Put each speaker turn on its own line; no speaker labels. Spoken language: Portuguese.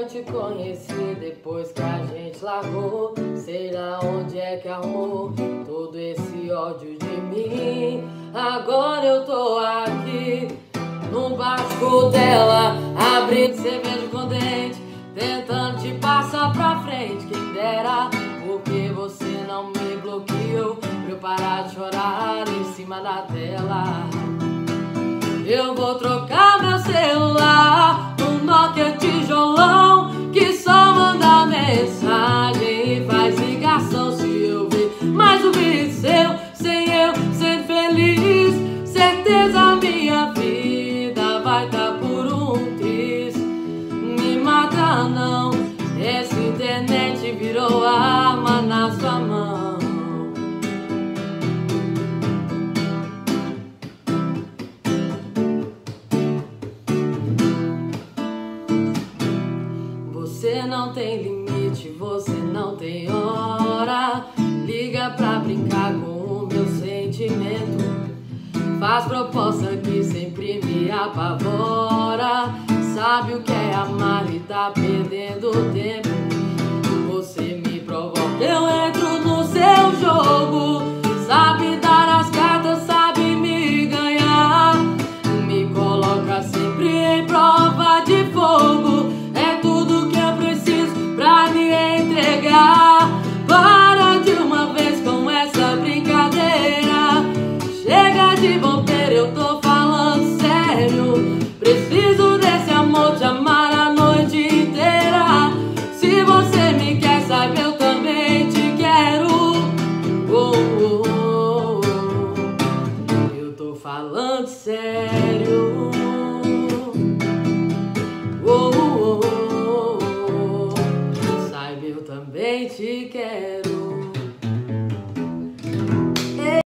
te conheci depois que a gente largou. Sei lá onde é que arrumou todo esse ódio de mim. Agora eu tô aqui no barco dela, abrindo cerveja com dente, tentando te passar pra frente. Quem dera, porque você não me bloqueou pra eu parar de chorar em cima da tela. Eu vou trocar meu celular no Nokia tijolão, que só manda mensagem e faz ligação. Se eu ver mais um vídeo seu, sem eu ser feliz, certeza minha vida vai tá por um triz. Me mata não, essa internet virou arma na sua mão. Você não tem limite, você não tem hora. Liga pra brincar com o meu sentimento. Faz proposta que sempre me apavora. Sabe o que é amar e tá perdendo tempo. Você me provoca, eu entro no seu jogo. Sabe dar as cartas, sabe me ganhar. Me coloca sempre em prova de fogo. Para de uma vez com essa brincadeira. Chega de bobeira, eu tô falando sério. Preciso desse amor, te amar a noite inteira. Se você me quer, sabe, eu também te quero. Oh, oh, oh. Eu tô falando sério. Oh, oh, oh. Eu também te quero.